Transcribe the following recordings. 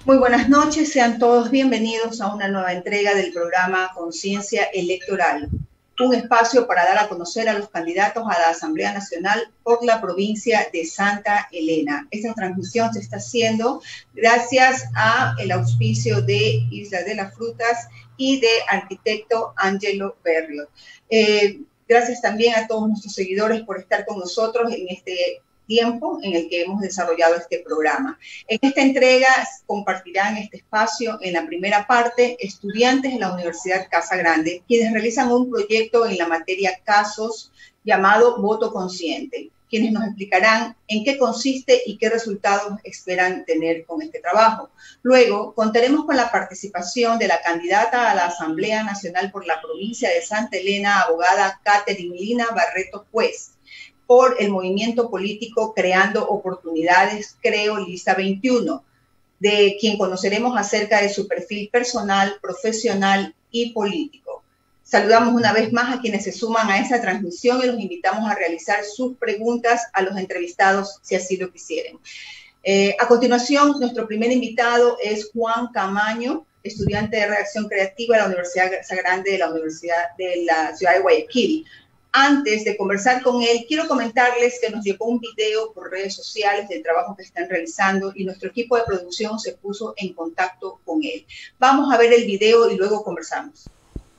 Muy buenas noches, sean todos bienvenidos a una nueva entrega del programa Conciencia Electoral, un espacio para dar a conocer a los candidatos a la Asamblea Nacional por la provincia de Santa Elena. Esta transmisión se está haciendo gracias al auspicio de Isla de las Frutas y de arquitecto Angelo Berriot. Gracias también a todos nuestros seguidores por estar con nosotros en este tiempo en el que hemos desarrollado este programa. En esta entrega compartirán este espacio en la primera parte estudiantes de la Universidad Casa Grande, quienes realizan un proyecto en la materia casos llamado Voto Consciente, quienes nos explicarán en qué consiste y qué resultados esperan tener con este trabajo. Luego, contaremos con la participación de la candidata a la Asamblea Nacional por la provincia de Santa Elena, abogada Catherine Lina Barreto Juez, por el movimiento político Creando Oportunidades, Creo Lista 21, de quien conoceremos acerca de su perfil personal, profesional y político. Saludamos una vez más a quienes se suman a esta transmisión y los invitamos a realizar sus preguntas a los entrevistados, si así lo quisieren. A continuación, nuestro primer invitado es Juan Camaño, estudiante de redacción creativa de la Universidad Casa Grande de la ciudad de Guayaquil. Antes de conversar con él, quiero comentarles que nos llegó un video por redes sociales del trabajo que están realizando y nuestro equipo de producción se puso en contacto con él. Vamos a ver el video y luego conversamos.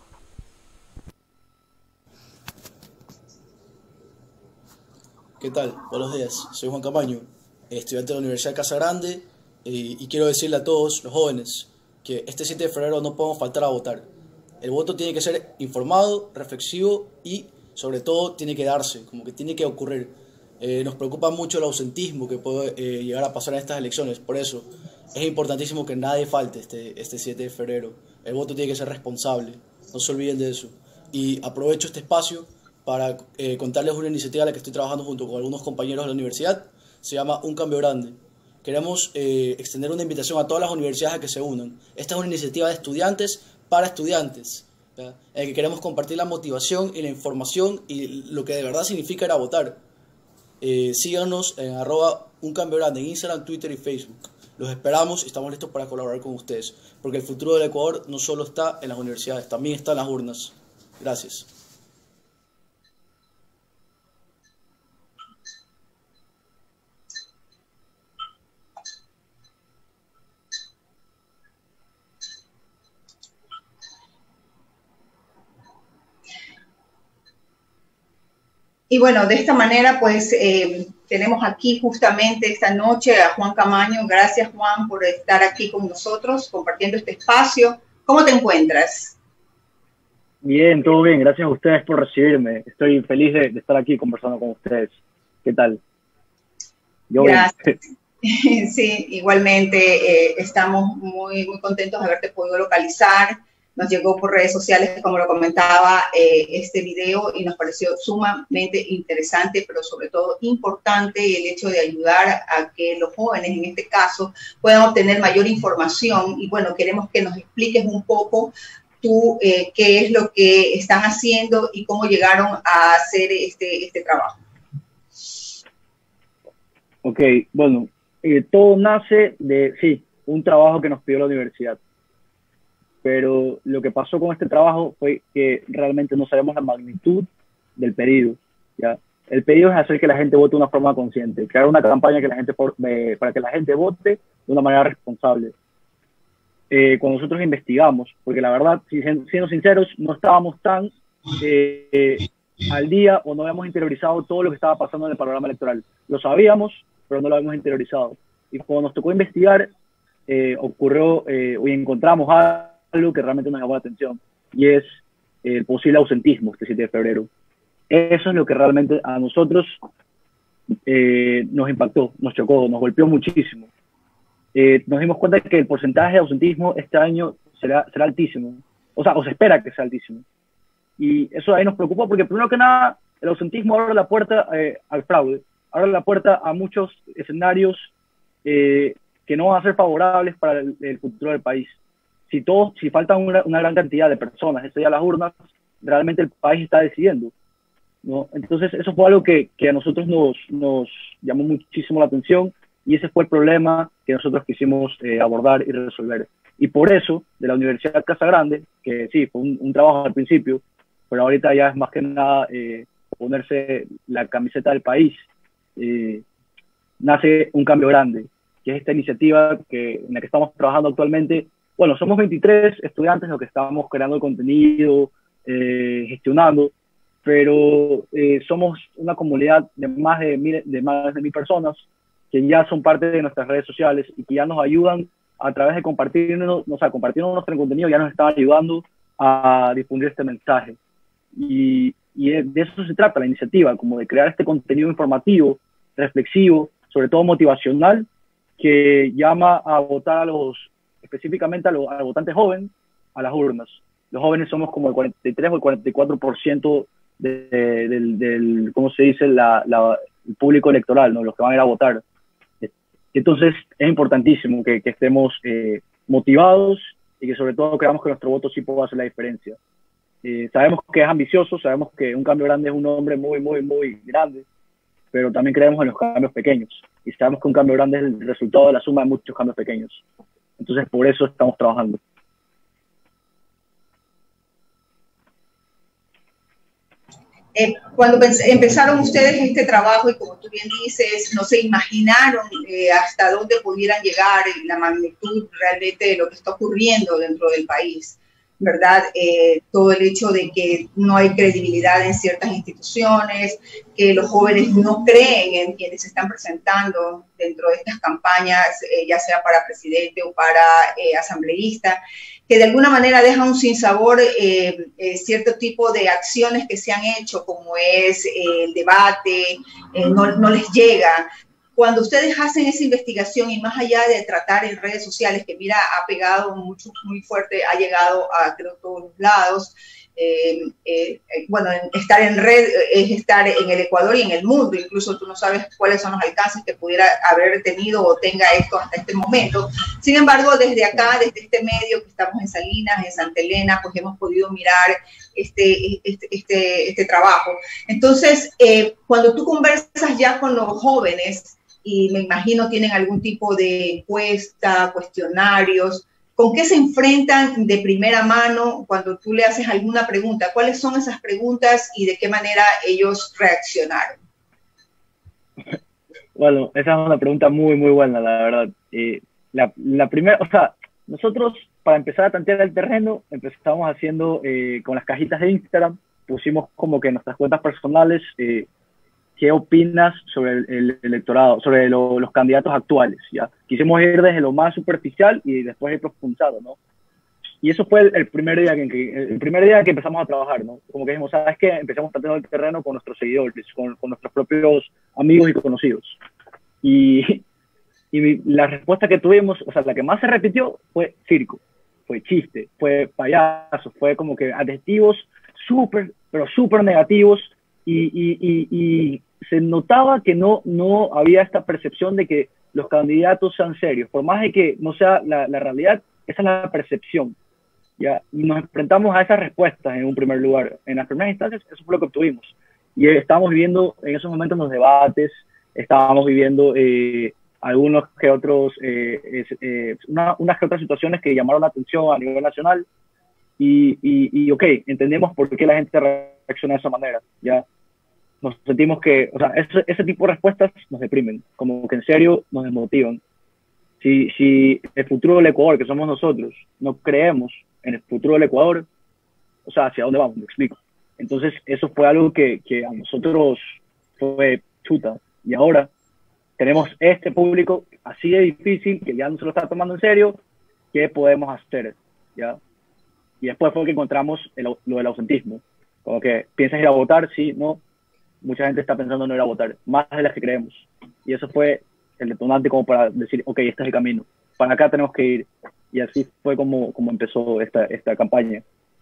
¿Qué tal? Buenos días. Soy Juan Camaño, estudiante de la Universidad Casa Grande y quiero decirle a todos los jóvenes que este 7 de febrero no podemos faltar a votar. El voto tiene que ser informado, reflexivo y sobre todo tiene que darse, como que tiene que ocurrir. Nos preocupa mucho el ausentismo que puede llegar a pasar en estas elecciones, por eso es importantísimo que nadie falte este 7 de febrero. El voto tiene que ser responsable, no se olviden de eso. Y aprovecho este espacio para contarles una iniciativa a la que estoy trabajando junto con algunos compañeros de la universidad, se llama Un Cambio Grande. Queremos extender una invitación a todas las universidades a que se unan. Esta es una iniciativa de estudiantes para estudiantes, en el que queremos compartir la motivación y la información y lo que de verdad significa ir a votar. Síganos en @uncambio grande en Instagram, Twitter y Facebook. Los esperamos y estamos listos para colaborar con ustedes, porque el futuro del Ecuador no solo está en las universidades, también está en las urnas. Gracias. Y bueno, de esta manera, pues, tenemos aquí justamente esta noche a Juan Camaño. Gracias, Juan, por estar aquí con nosotros, compartiendo este espacio. ¿Cómo te encuentras? Bien, todo bien. Gracias a ustedes por recibirme. Estoy feliz de estar aquí conversando con ustedes. ¿Qué tal? Yo Gracias. Bien. Sí, igualmente estamos muy contentos de haberte podido localizar. Nos llegó por redes sociales, como lo comentaba, este video y nos pareció sumamente interesante, pero sobre todo importante el hecho de ayudar a que los jóvenes, en este caso, puedan obtener mayor información. Y bueno, queremos que nos expliques un poco tú qué es lo que están haciendo y cómo llegaron a hacer este trabajo. Ok, bueno, todo nace de, un trabajo que nos pidió la universidad. Pero lo que pasó con este trabajo fue que realmente no sabemos la magnitud del pedido, ¿ya? El pedido es hacer que la gente vote de una forma consciente, crear una campaña para que la gente vote de una manera responsable. Cuando nosotros investigamos, porque la verdad, siendo sinceros, no estábamos tan al día o no habíamos interiorizado todo lo que estaba pasando en el panorama electoral. Lo sabíamos, pero no lo habíamos interiorizado. Y cuando nos tocó investigar, ocurrió y encontramos algo que realmente nos llamó la atención, y es el posible ausentismo este 7 de febrero. Eso es lo que realmente a nosotros nos impactó, nos chocó, nos golpeó muchísimo. Nos dimos cuenta de que el porcentaje de ausentismo este año será altísimo, o se espera que sea altísimo. Y eso ahí nos preocupa porque, primero que nada, el ausentismo abre la puerta al fraude, abre la puerta a muchos escenarios que no van a ser favorables para el futuro del país. Si falta una gran cantidad de personas ese día a las urnas, realmente el país está decidiendo, ¿no? Entonces eso fue algo que a nosotros nos llamó muchísimo la atención, Y ese fue el problema que nosotros quisimos abordar y resolver. Y por eso, de la Universidad Casa Grande, que sí, fue un trabajo al principio, pero ahorita ya es más que nada ponerse la camiseta del país, nace un cambio grande, que es esta iniciativa en la que estamos trabajando actualmente. Bueno, somos 23 estudiantes los que estamos creando contenido, gestionando, pero somos una comunidad de más de 1.000 personas que ya son parte de nuestras redes sociales y que ya nos ayudan a través de compartirnos nuestro contenido, ya nos están ayudando a difundir este mensaje. Y de eso se trata la iniciativa, como de crear este contenido informativo, reflexivo, sobre todo motivacional, que llama a votar específicamente al votante joven, a las urnas. Los jóvenes somos como el 43 o el 44% del ¿cómo se dice? El público electoral, ¿no? Los que van a ir a votar. Entonces es importantísimo que estemos motivados y que sobre todo creamos que nuestro voto sí pueda hacer la diferencia. Sabemos que es ambicioso, sabemos que un cambio grande es un hombre muy, muy, muy grande, pero también creemos en los cambios pequeños y sabemos que un cambio grande es el resultado de la suma de muchos cambios pequeños. Entonces por eso estamos trabajando. Cuando empezaron ustedes este trabajo, y como tú bien dices, no se imaginaron hasta dónde pudieran llegar, la magnitud realmente de lo que está ocurriendo dentro del país, ¿verdad? Todo el hecho de que no hay credibilidad en ciertas instituciones, que los jóvenes no creen en quienes se están presentando dentro de estas campañas, ya sea para presidente o para asambleísta, que de alguna manera deja un sinsabor cierto tipo de acciones que se han hecho, como es el debate, no les llega. Cuando ustedes hacen esa investigación y más allá de tratar en redes sociales, que mira, ha pegado mucho, muy fuerte, ha llegado a creo todos los lados, bueno, estar en red es estar en el Ecuador y en el mundo, incluso tú no sabes cuáles son los alcances que pudiera haber tenido o tenga esto hasta este momento. Sin embargo, desde acá, desde este medio que estamos en Salinas, en Santa Elena, pues hemos podido mirar este trabajo. Entonces, cuando tú conversas ya con los jóvenes, y me imagino tienen algún tipo de encuesta, cuestionarios, ¿con qué se enfrentan de primera mano cuando tú le haces alguna pregunta? ¿Cuáles son esas preguntas y de qué manera ellos reaccionaron? Bueno, esa es una pregunta muy, muy buena, la verdad. La primera, o sea, nosotros para empezar a tantear el terreno, empezamos haciendo con las cajitas de Instagram, pusimos como que en nuestras cuentas personales, ¿qué opinas sobre el electorado, sobre los candidatos actuales? ¿Ya? Quisimos ir desde lo más superficial y después ir profundizando, ¿no? Y eso fue el primer día que empezamos a trabajar, ¿no? Como que dijimos, ¿sabes qué? Empezamos tanteando el terreno con nuestros seguidores, con nuestros propios amigos y conocidos. Y la respuesta que tuvimos, o sea, la que más se repitió fue circo, fue chiste, fue payaso, fue como que adjetivos súper, pero súper negativos y se notaba que no había esta percepción de que los candidatos sean serios, por más de que no sea la realidad, esa es la percepción, ¿ya? Y nos enfrentamos a esas respuestas en un primer lugar. En las primeras instancias, eso fue lo que obtuvimos. Y estábamos viviendo en esos momentos los debates, estábamos viviendo algunos que otros, unas que otras situaciones que llamaron la atención a nivel nacional y ok, entendemos por qué la gente reacciona de esa manera, ¿ya? Nos sentimos que, o sea, ese tipo de respuestas nos deprimen, como que en serio nos desmotivan. Si el futuro del Ecuador, que somos nosotros, no creemos en el futuro del Ecuador, o sea, ¿hacia dónde vamos? Me explico. Entonces, eso fue algo que a nosotros fue chuta. Y ahora tenemos este público así de difícil, que ya no se lo está tomando en serio, ¿qué podemos hacer? ¿Ya? Y después fue que encontramos lo del ausentismo. Como que, ¿piensas ir a votar? Sí, no. Mucha gente está pensando en no ir a votar, más de las que creemos. Y eso fue el detonante como para decir, ok, este es el camino. Para acá tenemos que ir. Y así fue como empezó esta campaña.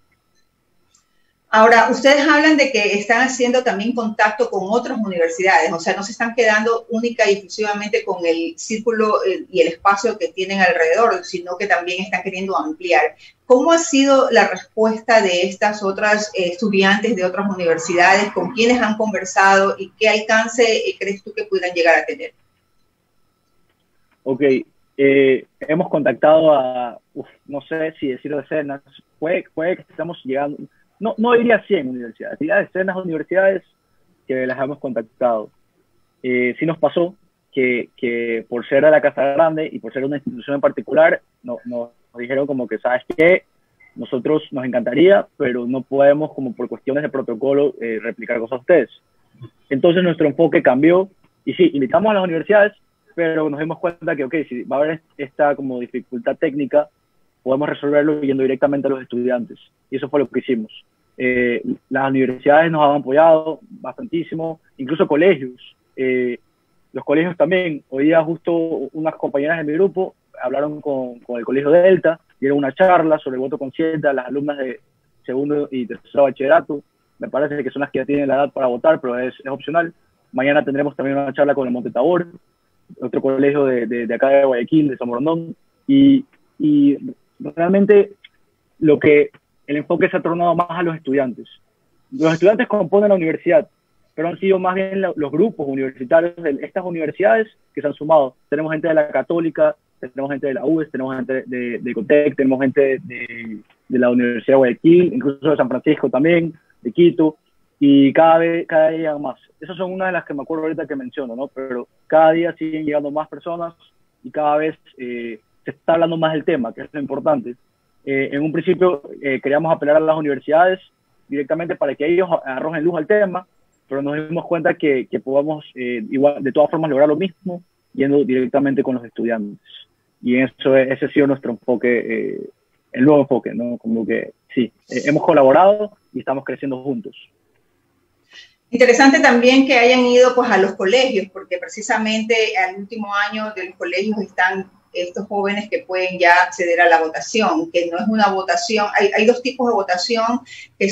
Ahora, ustedes hablan de que están haciendo también contacto con otras universidades, o sea, no se están quedando única y exclusivamente con el círculo y el espacio que tienen alrededor, sino que también están queriendo ampliar. ¿Cómo ha sido la respuesta de estas otras estudiantes de otras universidades? ¿Con quiénes han conversado y qué alcance crees tú que pudieran llegar a tener? ok, hemos contactado a, no sé si decir decenas, puede que estamos llegando, no diría 100 universidades, diría decenas de universidades que las hemos contactado. Sí nos pasó que por ser a la Casa Grande y por ser una institución en particular, nos dijeron como que, ¿sabes qué? Nosotros nos encantaría, pero no podemos, como por cuestiones de protocolo, replicar cosas a ustedes. Entonces nuestro enfoque cambió y sí, invitamos a las universidades, pero nos dimos cuenta que, ok, si va a haber esta como dificultad técnica, podemos resolverlo yendo directamente a los estudiantes. Y eso fue lo que hicimos. Las universidades nos han apoyado bastantísimo, incluso colegios. Los colegios también. Hoy día justo unas compañeras de mi grupo hablaron con el Colegio Delta, dieron una charla sobre el voto consciente a las alumnas de segundo y tercero bachillerato. Me parece que son las que ya tienen la edad para votar, pero es opcional. Mañana tendremos también una charla con el Monte Tabor, otro colegio de acá de Guayaquil, de San Borondón, y realmente el enfoque se ha tornado más a los estudiantes. Los estudiantes componen la universidad, pero han sido más bien los grupos universitarios de estas universidades que se han sumado. Tenemos gente de la Católica, tenemos gente de la UES, tenemos gente de Cotec, tenemos gente de la Universidad de Guayaquil, incluso de San Francisco también, de Quito, y cada día llegan más. Esas son una de las que me acuerdo ahorita que menciono, ¿no? Pero cada día siguen llegando más personas y cada vez se está hablando más del tema, que es lo importante. En un principio queríamos apelar a las universidades directamente para que ellos arrojen luz al tema, pero nos dimos cuenta que podamos igual, de todas formas lograr lo mismo yendo directamente con los estudiantes. Y ese ha sido nuestro enfoque, el nuevo enfoque, ¿no? Como que sí, hemos colaborado y estamos creciendo juntos. Interesante también que hayan ido pues a los colegios, porque precisamente al último año de los colegios están estos jóvenes que pueden ya acceder a la votación, que no es una votación, hay dos tipos de votación que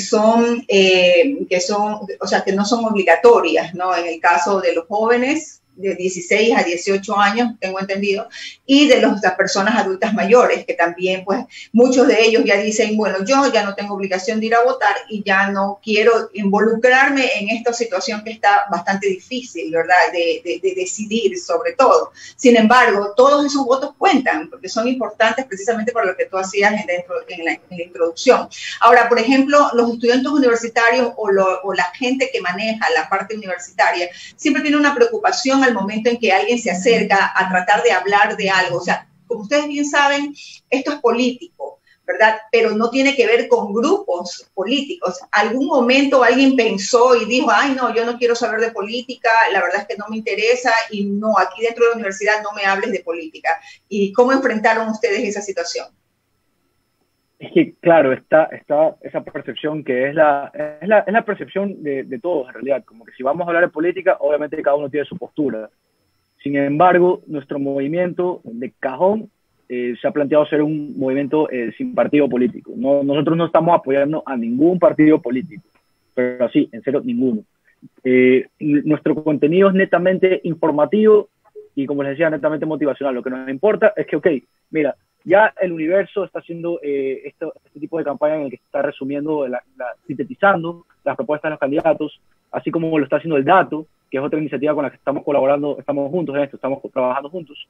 no son obligatorias, ¿no? En el caso de los jóvenes de 16 a 18 años, tengo entendido, y de las personas adultas mayores, que también, pues, muchos de ellos ya dicen, bueno, yo ya no tengo obligación de ir a votar y ya no quiero involucrarme en esta situación que está bastante difícil, ¿verdad?, de decidir sobre todo. Sin embargo, todos esos votos cuentan, porque son importantes precisamente por lo que tú hacías en la introducción. Ahora, por ejemplo, los estudiantes universitarios o la gente que maneja la parte universitaria siempre tiene una preocupación al momento en que alguien se acerca a tratar de hablar de algo. O sea, como ustedes bien saben, esto es político, ¿verdad? Pero no tiene que ver con grupos políticos. ¿Algún momento alguien pensó y dijo, ay, no, yo no quiero saber de política, la verdad es que no me interesa y no, aquí dentro de la universidad no me hables de política? ¿Y cómo enfrentaron ustedes esa situación? Es que, claro, está esa percepción que es la percepción de todos, en realidad. Como que si vamos a hablar de política, obviamente cada uno tiene su postura. Sin embargo, nuestro movimiento de cajón se ha planteado ser un movimiento sin partido político. Nosotros no estamos apoyando a ningún partido político, pero así, en serio, ninguno. Nuestro contenido es netamente informativo y, como les decía, netamente motivacional. Lo que nos importa es que, ok, mira, ya el Universo está haciendo este tipo de campaña en el que está resumiendo, sintetizando las propuestas de los candidatos, así como lo está haciendo el Dato, que es otra iniciativa con la que estamos colaborando, estamos juntos en esto, estamos trabajando juntos.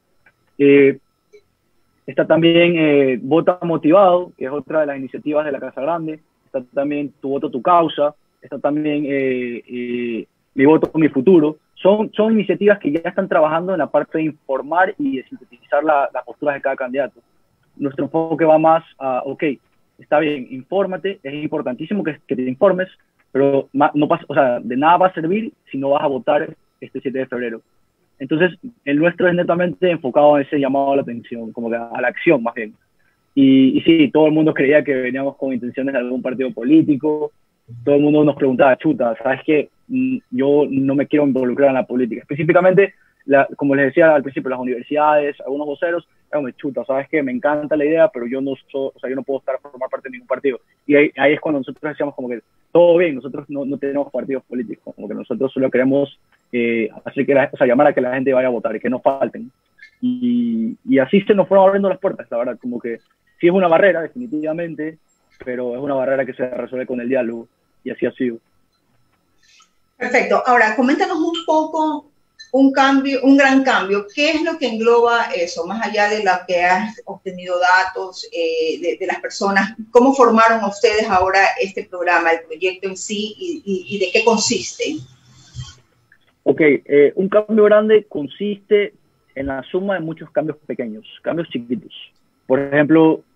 Está también Vota Motivado, que es otra de las iniciativas de la Casa Grande. Está también Tu Voto, Tu Causa. Está también Mi Voto, Mi Futuro. Son iniciativas que ya están trabajando en la parte de informar y de sintetizar las posturas de cada candidato. Nuestro enfoque va más a, ok, está bien, infórmate, es importantísimo que te informes, pero no pasa, o sea, de nada va a servir si no vas a votar este 7 de febrero. Entonces, el nuestro es netamente enfocado en ese llamado a la atención, como que a la acción más bien. Y sí, todo el mundo creía que veníamos con intenciones de algún partido político, todo el mundo nos preguntaba, chuta, ¿sabes qué? Yo no me quiero involucrar en la política. Específicamente, como les decía al principio, las universidades, algunos voceros, chuta, ¿sabes qué? Me encanta la idea, pero yo no puedo formar parte de ningún partido. Y ahí es cuando nosotros decíamos como que todo bien, nosotros no tenemos partidos políticos, como que nosotros solo queremos llamar a que la gente vaya a votar y que no falten. Y así se nos fueron abriendo las puertas, la verdad, como que sí es una barrera, definitivamente, pero es una barrera que se resuelve con el diálogo, y así ha sido. Perfecto. Ahora, coméntanos un poco un cambio, un gran cambio. ¿Qué es lo que engloba eso? Más allá de lo que has obtenido datos de las personas, ¿cómo formaron ustedes ahora este programa, el proyecto en sí y de qué consiste? Ok, un cambio grande consiste en la suma de muchos cambios pequeños, cambios chiquitos. Por ejemplo,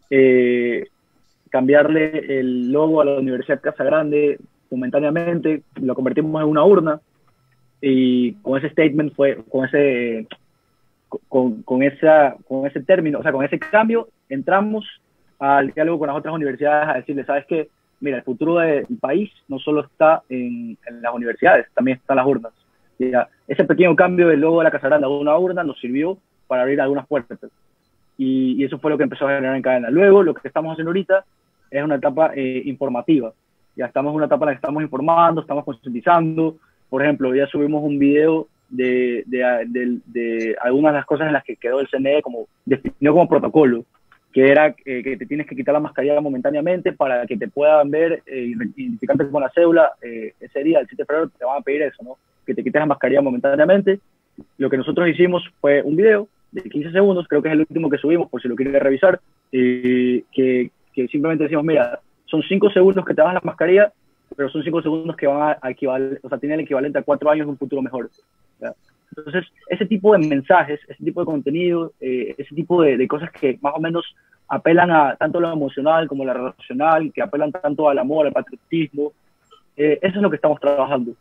cambiarle el logo a la Universidad Casa Grande momentáneamente, lo convertimos en una urna y con ese statement con ese término, o sea, con ese cambio, entramos al diálogo con las otras universidades a decirles, ¿sabes qué? Mira, el futuro del país no solo está en las universidades, también está en las urnas. Ya, ese pequeño cambio del logo de la Casa Grande a una urna nos sirvió para abrir algunas puertas. Y eso fue lo que empezó a generar en cadena. Luego, lo que estamos haciendo ahorita es una etapa informativa. Ya estamos en una etapa en la que estamos informando, estamos concientizando. Por ejemplo, ya subimos un video de algunas de las cosas en las que quedó el CNE como definió como protocolo, que era que te tienes que quitar la mascarilla momentáneamente para que te puedan ver, identificarte con la cédula. Ese día, el 7 de febrero, te van a pedir eso, ¿no? Que te quites la mascarilla momentáneamente. Lo que nosotros hicimos fue un video de 15 segundos, creo que es el último que subimos, por si lo quieres revisar, que simplemente decimos, mira, son 5 segundos que te bajas la mascarilla, pero son 5 segundos que van a equivaler, o sea, tienen el equivalente a 4 años de un futuro mejor. ¿Ya? Entonces, ese tipo de mensajes, ese tipo de contenido, ese tipo de cosas que más o menos apelan a tanto lo emocional como lo racional, que apelan tanto al amor, al patriotismo, eso es lo que estamos trabajando.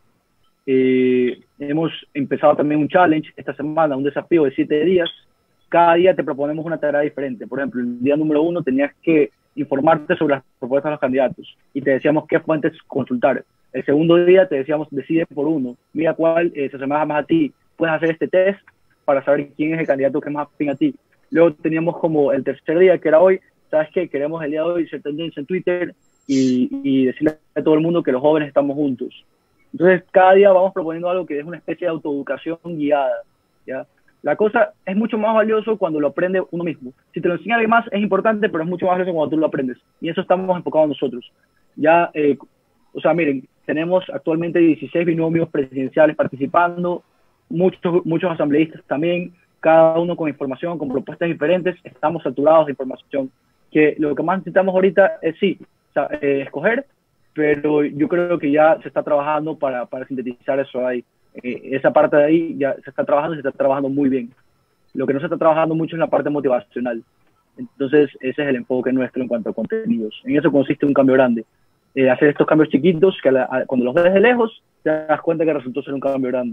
Hemos empezado también un challenge esta semana, un desafío de 7 días. Cada día te proponemos una tarea diferente. Por ejemplo, el día número 1 tenías que informarte sobre las propuestas de los candidatos y te decíamos qué fuentes consultar. El segundo día te decíamos decide por uno, mira cuál se asemeja más a ti. Puedes hacer este test para saber quién es el candidato que es más afín a ti. Luego teníamos como el tercer día, que era hoy, ¿sabes qué? Queremos el día de hoy ser tendencia en Twitter y decirle a todo el mundo que los jóvenes estamos juntos. Entonces, cada día vamos proponiendo algo que es una especie de autoeducación guiada, ¿ya? La cosa es mucho más valioso cuando lo aprende uno mismo. Si te lo enseña alguien más, es importante, pero es mucho más valioso cuando tú lo aprendes. Y eso estamos enfocados nosotros. Ya, o sea, miren, tenemos actualmente 16 binomios presidenciales participando, muchos asambleístas también, cada uno con información, con propuestas diferentes. Estamos saturados de información. Que lo que más necesitamos ahorita es, sí, o sea, escoger, pero yo creo que ya se está trabajando para sintetizar eso ahí. Esa parte de ahí ya se está trabajando muy bien. Lo que no se está trabajando mucho es la parte motivacional. Entonces, ese es el enfoque nuestro en cuanto a contenidos. En eso consiste un cambio grande. Hacer estos cambios chiquitos que cuando los ves de lejos, te das cuenta que resultó ser un cambio grande.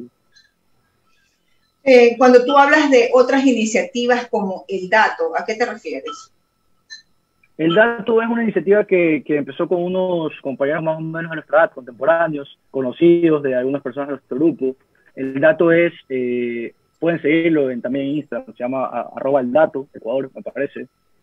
Cuando tú hablas de otras iniciativas como el dato, ¿a qué te refieres? El dato es una iniciativa que empezó con unos compañeros más o menos de nuestra edad, contemporáneos, conocidos de algunas personas de nuestro grupo. El dato es, pueden seguirlo también en Instagram, se llama @eldato, Ecuador, me parece.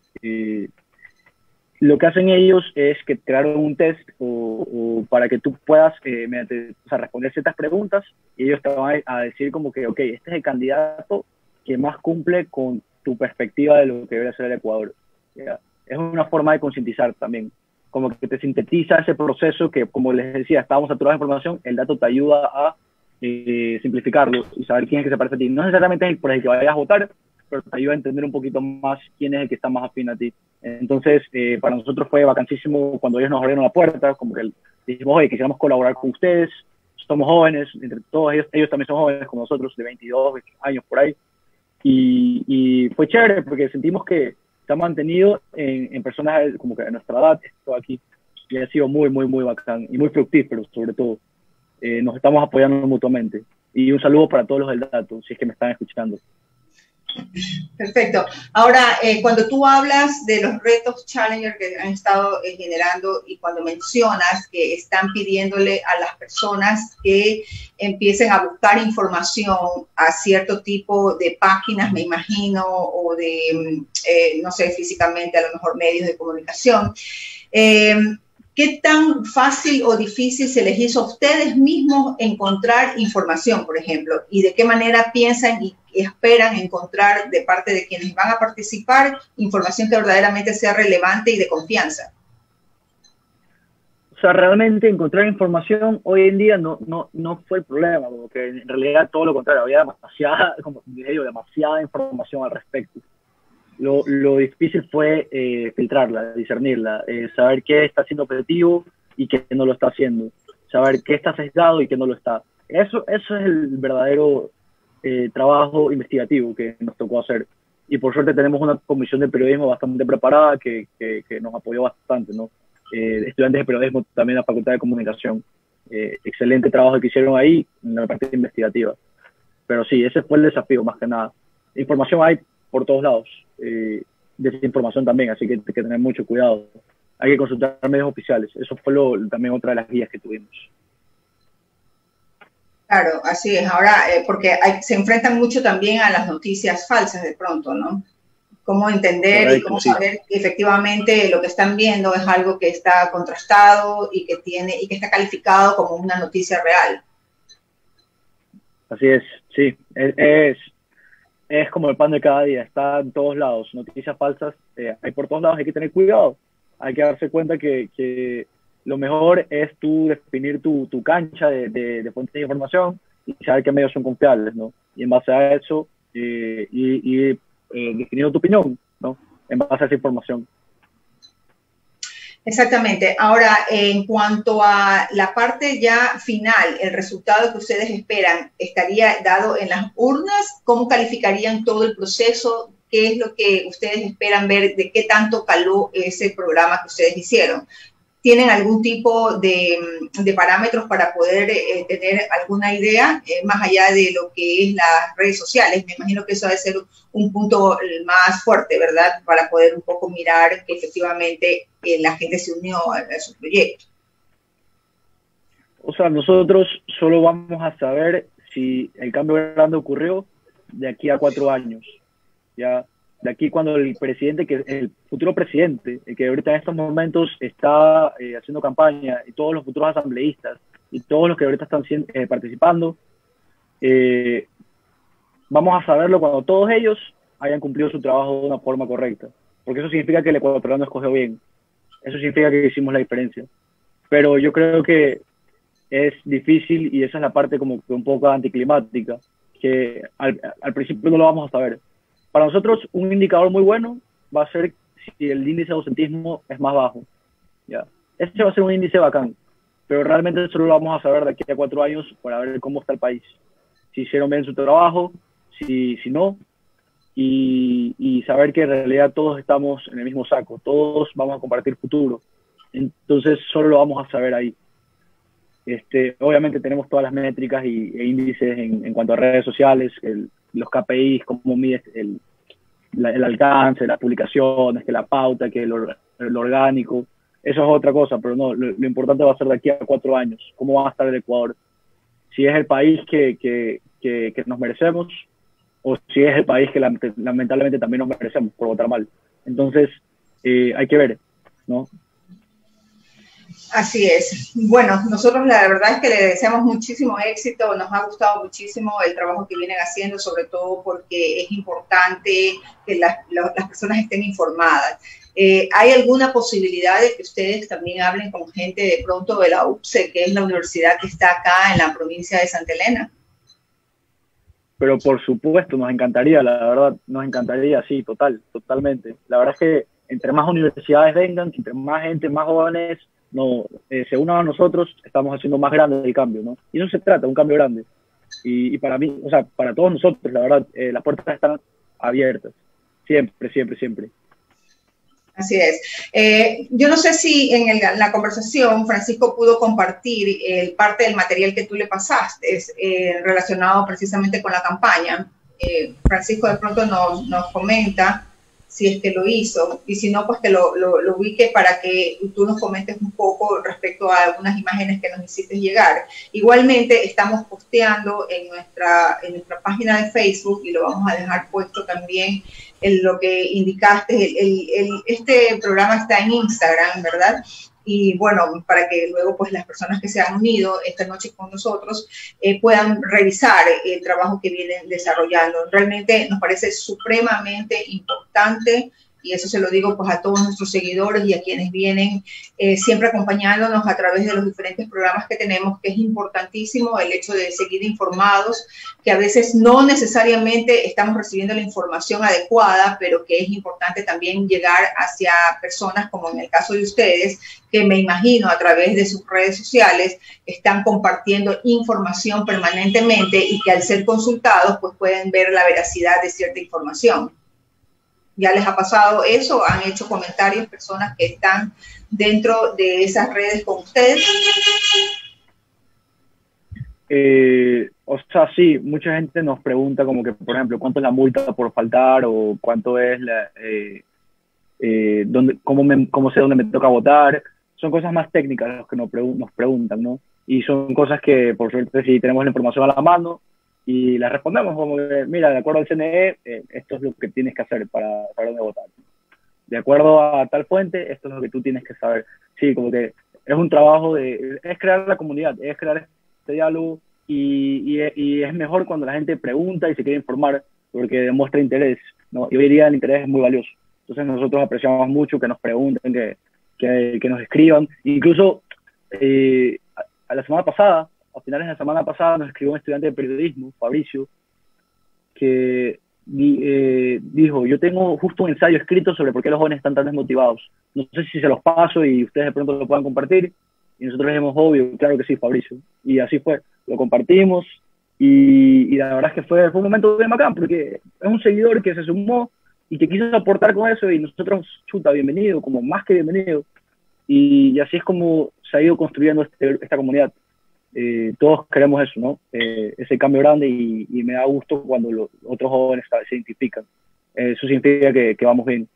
Lo que hacen ellos es que crearon un test o para que tú puedas responder ciertas preguntas y ellos te van a decir como que, ok, este es el candidato que más cumple con tu perspectiva de lo que debe ser el Ecuador. ¿Ya? Es una forma de concientizar también, como que te sintetiza ese proceso que, como les decía, estábamos saturados de información, el dato te ayuda a simplificarlo y saber quién es el que se parece a ti. No necesariamente es el por el que vayas a votar, pero te ayuda a entender un poquito más quién es el que está más afín a ti. Entonces, para nosotros fue vacancísimo cuando ellos nos abrieron la puerta, como que dijimos, oye, quisiéramos colaborar con ustedes, somos jóvenes, entre todos ellos también son jóvenes como nosotros, de 22 años por ahí, y fue chévere porque sentimos que se ha mantenido en personas como que de nuestra edad, esto aquí, y ha sido muy, muy, muy bacán, y muy fructífero, sobre todo. Nos estamos apoyando mutuamente. Y un saludo para todos los del dato, si es que me están escuchando. Perfecto. Ahora, cuando tú hablas de los retos Challenger que han estado generando y cuando mencionas que están pidiéndole a las personas que empiecen a buscar información a cierto tipo de páginas, me imagino, o de, no sé, físicamente, a lo mejor medios de comunicación, ¿qué tan fácil o difícil se les hizo a ustedes mismos encontrar información, por ejemplo? ¿Y de qué manera piensan y esperan encontrar de parte de quienes van a participar información que verdaderamente sea relevante y de confianza? O sea, realmente encontrar información hoy en día no fue el problema, como que en realidad todo lo contrario, había demasiada, como digo, demasiada información al respecto. Lo difícil fue filtrarla, discernirla, saber qué está siendo objetivo y qué no lo está haciendo, saber qué está sesgado y qué no lo está. Eso es el verdadero trabajo investigativo que nos tocó hacer. Y por suerte tenemos una comisión de periodismo bastante preparada que nos apoyó bastante, ¿no? Estudiantes de periodismo también en la Facultad de Comunicación. Excelente trabajo que hicieron ahí en la parte investigativa. Pero sí, ese fue el desafío más que nada. Información hay por todos lados, desinformación también, así que hay que tener mucho cuidado. Hay que consultar medios oficiales. Eso fue también otra de las guías que tuvimos. Claro, así es. Ahora, porque se enfrentan mucho también a las noticias falsas de pronto, ¿no? Cómo entender correcto, y cómo saber que efectivamente lo que están viendo es algo que está contrastado y que está calificado como una noticia real. Así es, sí. Es como el pan de cada día, está en todos lados. Noticias falsas hay por todos lados, hay que tener cuidado. Hay que darse cuenta que lo mejor es tú definir tu cancha de fuentes de información y saber qué medios son confiables, ¿no? Y en base a eso, definiendo tu opinión, ¿no? En base a esa información. Exactamente. Ahora, en cuanto a la parte ya final, el resultado que ustedes esperan, ¿estaría dado en las urnas? ¿Cómo calificarían todo el proceso? ¿Qué es lo que ustedes esperan ver? ¿De qué tanto caló ese programa que ustedes hicieron? ¿Tienen algún tipo de parámetros para poder tener alguna idea más allá de lo que es las redes sociales? Me imagino que eso debe ser un punto más fuerte, ¿verdad? Para poder un poco mirar que efectivamente la gente se unió a su proyecto. O sea, nosotros solo vamos a saber si el cambio grande ocurrió de aquí a 4 años. Ya. De aquí cuando el futuro presidente, el que ahorita en estos momentos está haciendo campaña, y todos los futuros asambleístas, y todos los que ahorita están participando, vamos a saberlo cuando todos ellos hayan cumplido su trabajo de una forma correcta. Porque eso significa que el ecuatoriano escogió bien. Eso significa que hicimos la diferencia. Pero yo creo que es difícil, y esa es la parte como que un poco anticlimática, que al principio no lo vamos a saber. Para nosotros, un indicador muy bueno va a ser si el índice de ausentismo es más bajo. ¿Ya? Ese va a ser un índice bacán, pero realmente solo lo vamos a saber de aquí a 4 años para ver cómo está el país. Si hicieron bien su trabajo, si no, y saber que en realidad todos estamos en el mismo saco, todos vamos a compartir futuro. Entonces, solo lo vamos a saber ahí. Obviamente tenemos todas las métricas e índices en cuanto a redes sociales, los KPIs, cómo mides el alcance, las publicaciones, que la pauta, que lo orgánico. Eso es otra cosa, pero no, lo importante va a ser de aquí a 4 años. ¿Cómo va a estar el Ecuador? Si es el país que nos merecemos, o si es el país que lamentablemente también nos merecemos por votar mal. Entonces, hay que ver, ¿no? Así es. Bueno, nosotros la verdad es que le deseamos muchísimo éxito, nos ha gustado muchísimo el trabajo que vienen haciendo, sobre todo porque es importante que las personas estén informadas. ¿Hay alguna posibilidad de que ustedes también hablen con gente de pronto de la UPCE, que es la universidad que está acá en la provincia de Santa Elena? Pero por supuesto, nos encantaría, la verdad, nos encantaría, sí, totalmente. La verdad es que entre más universidades vengan, entre más gente, más jóvenes se unan a nosotros, estamos haciendo más grande el cambio, ¿no? Y eso se trata, un cambio grande. Y para mí, o sea, para todos nosotros, la verdad, las puertas están abiertas. Siempre, siempre, siempre. Así es. Yo no sé si en la conversación Francisco pudo compartir parte del material que tú le pasaste relacionado precisamente con la campaña. Francisco de pronto nos comenta si es que lo hizo, y si no, pues que lo ubique para que tú nos comentes un poco respecto a algunas imágenes que nos hiciste llegar. Igualmente estamos posteando en nuestra página de Facebook, y lo vamos a dejar puesto también en lo que indicaste. Este programa está en Instagram, ¿verdad? Y bueno, para que luego pues las personas que se han unido esta noche con nosotros puedan revisar el trabajo que vienen desarrollando. Realmente nos parece supremamente importante y eso se lo digo pues a todos nuestros seguidores y a quienes vienen siempre acompañándonos a través de los diferentes programas que tenemos, que es importantísimo el hecho de seguir informados, que a veces no necesariamente estamos recibiendo la información adecuada, pero que es importante también llegar hacia personas como en el caso de ustedes, que me imagino a través de sus redes sociales están compartiendo información permanentemente y que al ser consultados pues pueden ver la veracidad de cierta información. ¿Ya les ha pasado eso? ¿Han hecho comentarios personas que están dentro de esas redes con ustedes? O sea, sí, mucha gente nos pregunta como que, por ejemplo, ¿cuánto es la multa por faltar? O ¿cuánto es cómo sé dónde me toca votar? Son cosas más técnicas las que nos preguntan, ¿no? Y son cosas que, por suerte, sí tenemos la información a la mano y las respondemos como que, mira, de acuerdo al CNE, esto es lo que tienes que hacer para saber dónde votar. De acuerdo a tal fuente, esto es lo que tú tienes que saber. Sí, como que es un trabajo es crear la comunidad, es crear este diálogo y es mejor cuando la gente pregunta y se quiere informar porque demuestra interés, ¿no? Y hoy día el interés es muy valioso. Entonces nosotros apreciamos mucho que nos pregunten, que nos escriban. Incluso a la semana pasada, a finales de la semana pasada, nos escribió un estudiante de periodismo, Fabricio, que dijo, yo tengo justo un ensayo escrito sobre por qué los jóvenes están tan desmotivados. No sé si se los paso y ustedes de pronto lo puedan compartir. Y nosotros dijimos, obvio, claro que sí, Fabricio. Y así fue, lo compartimos y la verdad es que fue un momento bien bacán porque es un seguidor que se sumó y que quiso aportar con eso y nosotros, chuta, bienvenido, como más que bienvenido. Y así es como se ha ido construyendo esta comunidad. Todos queremos eso, ¿no? Ese cambio grande y me da gusto cuando los otros jóvenes se identifican. Eso significa que vamos bien.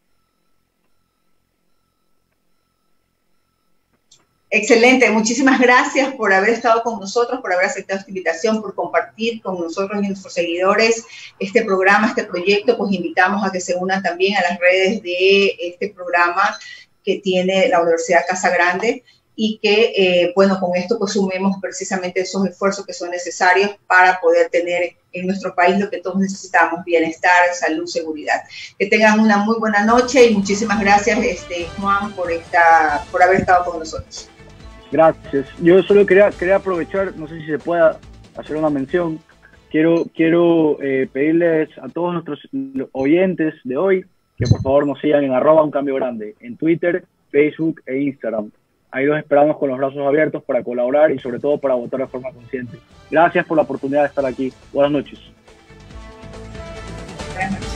Excelente, muchísimas gracias por haber estado con nosotros, por haber aceptado esta invitación, por compartir con nosotros y nuestros seguidores este programa, este proyecto. Pues invitamos a que se unan también a las redes de este programa que tiene la Universidad Casa Grande y que, bueno, con esto pues sumemos precisamente esos esfuerzos que son necesarios para poder tener en nuestro país lo que todos necesitamos: bienestar, salud, seguridad. Que tengan una muy buena noche y muchísimas gracias, Juan, por haber estado con nosotros. Gracias. Yo solo quería aprovechar, no sé si se pueda hacer una mención. Quiero pedirles a todos nuestros oyentes de hoy que por favor nos sigan en @uncambio_grande, en Twitter, Facebook e Instagram. Ahí los esperamos con los brazos abiertos para colaborar y sobre todo para votar de forma consciente. Gracias por la oportunidad de estar aquí. Buenas noches. Buenas noches.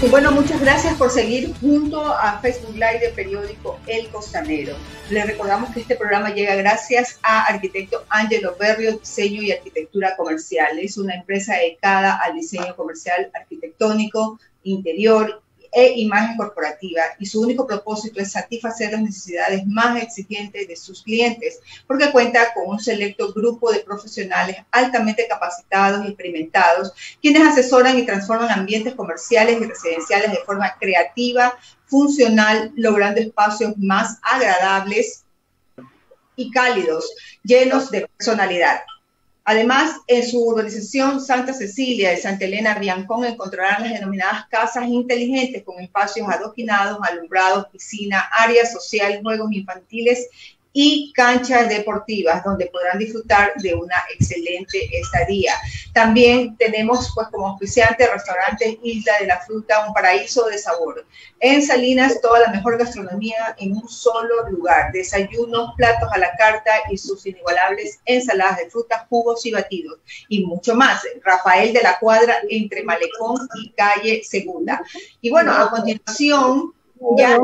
Y bueno, muchas gracias por seguir junto a Facebook Live de periódico El Costanero. Les recordamos que este programa llega gracias a arquitecto Ángelo Berrio, Diseño y Arquitectura Comercial. Es una empresa dedicada al diseño comercial arquitectónico, interior e imagen corporativa, y su único propósito es satisfacer las necesidades más exigentes de sus clientes, porque cuenta con un selecto grupo de profesionales altamente capacitados y experimentados, quienes asesoran y transforman ambientes comerciales y residenciales de forma creativa, funcional, logrando espacios más agradables y cálidos, llenos de personalidad. Además, en su urbanización Santa Cecilia de Santa Elena Riancón encontrarán las denominadas casas inteligentes con espacios adoquinados, alumbrados, piscina, área social, juegos infantiles y canchas deportivas donde podrán disfrutar de una excelente estadía. También tenemos pues como auspiciante restaurante Isla de la Fruta, un paraíso de sabor. En Salinas, toda la mejor gastronomía en un solo lugar. Desayunos, platos a la carta y sus inigualables ensaladas de frutas, jugos y batidos. Y mucho más. Rafael de la Cuadra entre Malecón y Calle Segunda. Y bueno, a continuación ya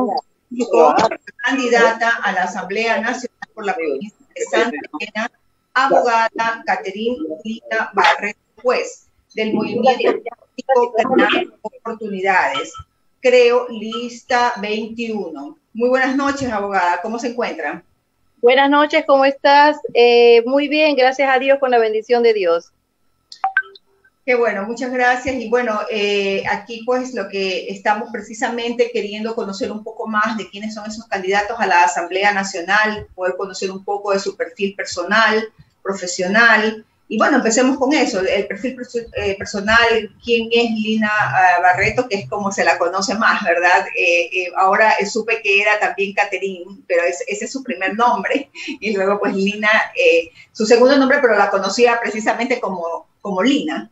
candidata a la Asamblea Nacional por la provincia de Santa Elena, abogada Caterine Lina Barreto Juez, del movimiento político Ganar Oportunidades, creo lista 21. Muy buenas noches, abogada, ¿cómo se encuentra? Buenas noches, ¿cómo estás? Muy bien, gracias a Dios, con la bendición de Dios. Qué bueno, muchas gracias. Y bueno, aquí pues lo que estamos precisamente queriendo conocer un poco más de quiénes son esos candidatos a la Asamblea Nacional, poder conocer un poco de su perfil personal, profesional. Y bueno, empecemos con eso, el perfil personal, quién es Lina Barreto, que es como se la conoce más, ¿verdad? Ahora supe que era también Caterine, pero ese es su primer nombre. Y luego pues Lina, su segundo nombre, pero la conocía precisamente como Lina.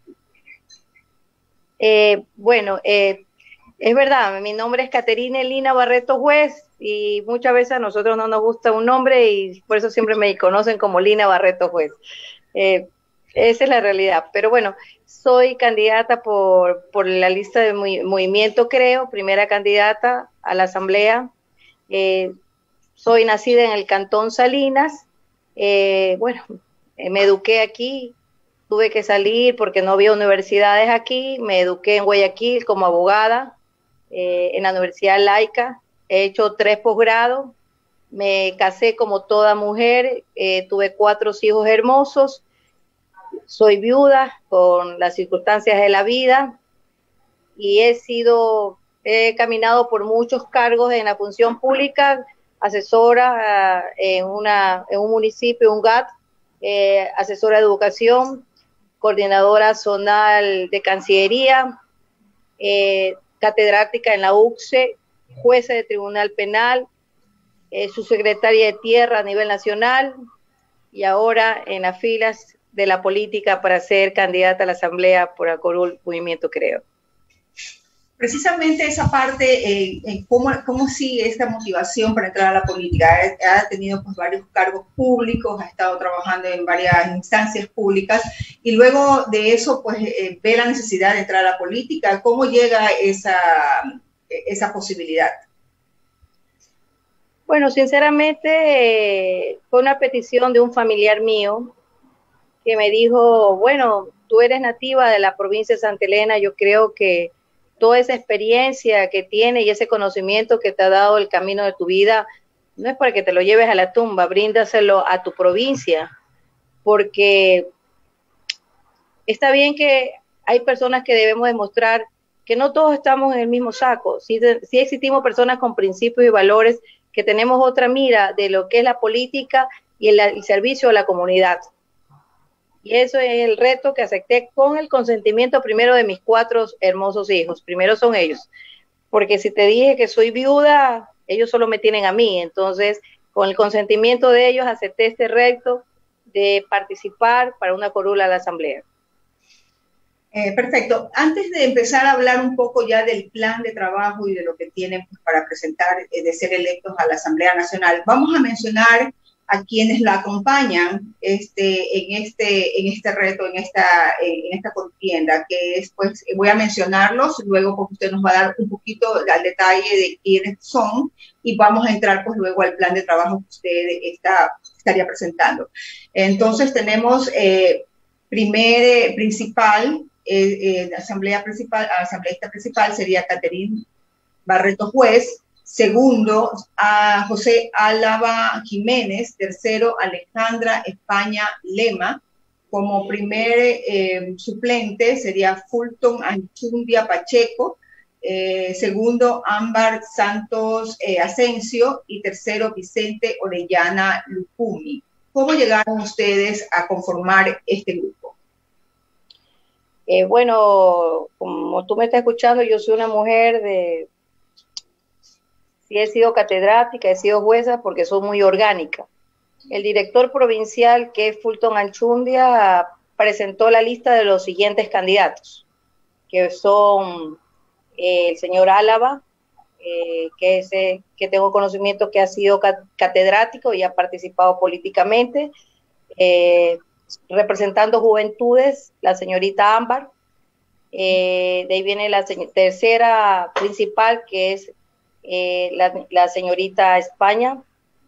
Bueno, es verdad, mi nombre es Caterine Lina Barreto Juez y muchas veces a nosotros no nos gusta un nombre y por eso siempre me conocen como Lina Barreto Juez. Esa es la realidad, pero bueno, soy candidata por la lista de Movimiento Creo, primera candidata a la Asamblea. Soy nacida en el Cantón Salinas, bueno, me eduqué aquí. Tuve que salir porque no había universidades aquí, me eduqué en Guayaquil como abogada, en la Universidad Laica, he hecho 3 posgrados, me casé como toda mujer, tuve 4 hijos hermosos, soy viuda con las circunstancias de la vida y he caminado por muchos cargos en la función pública, asesora en un municipio, un GAT, asesora de educación, coordinadora zonal de Cancillería, catedrática en la UCSE, jueza de Tribunal Penal, subsecretaria de Tierra a nivel nacional y ahora en las filas de la política para ser candidata a la Asamblea por el Movimiento Creo. Precisamente esa parte, ¿cómo sigue esta motivación para entrar a la política? Ha tenido pues varios cargos públicos, ha estado trabajando en varias instancias públicas y luego de eso pues ve la necesidad de entrar a la política. ¿Cómo llega esa posibilidad? Bueno, sinceramente fue una petición de un familiar mío que me dijo, bueno, tú eres nativa de la provincia de Santa Elena, yo creo que toda esa experiencia que tiene y ese conocimiento que te ha dado el camino de tu vida, no es para que te lo lleves a la tumba, bríndaselo a tu provincia, porque está bien que hay personas que debemos demostrar que no todos estamos en el mismo saco, sí existimos personas con principios y valores que tenemos otra mira de lo que es la política y el servicio a la comunidad. Y eso es el reto que acepté con el consentimiento primero de mis 4 hermosos hijos. Primero son ellos. Porque si te dije que soy viuda, ellos solo me tienen a mí. Entonces, con el consentimiento de ellos, acepté este reto de participar para una curula a la Asamblea. Perfecto. Antes de empezar a hablar un poco ya del plan de trabajo y de lo que tienen para presentar, de ser electos a la Asamblea Nacional, vamos a mencionar a quienes la acompañan en este reto, en esta contienda, que es, pues, voy a mencionarlos luego porque usted nos va a dar un poquito al detalle de quiénes son y vamos a entrar pues luego al plan de trabajo que usted estaría presentando. Entonces tenemos asambleísta principal sería Caterine Barreto Juez. Segundo, a José Álava Jiménez. Tercero, Alejandra España Lema. Como primer suplente sería Fulton Anchundia Pacheco. Segundo, Ámbar Santos Asensio. Y tercero, Vicente Orellana Lucumi. ¿Cómo llegaron ustedes a conformar este grupo? Bueno, como tú me estás escuchando, yo soy una mujer sí he sido catedrática, he sido jueza porque soy muy orgánica. El director provincial, que es Fulton Anchundia, presentó la lista de los siguientes candidatos, que son el señor Álava, que tengo conocimiento que ha sido catedrático y ha participado políticamente, representando juventudes, la señorita Ámbar, de ahí viene la tercera principal, que es la señorita España,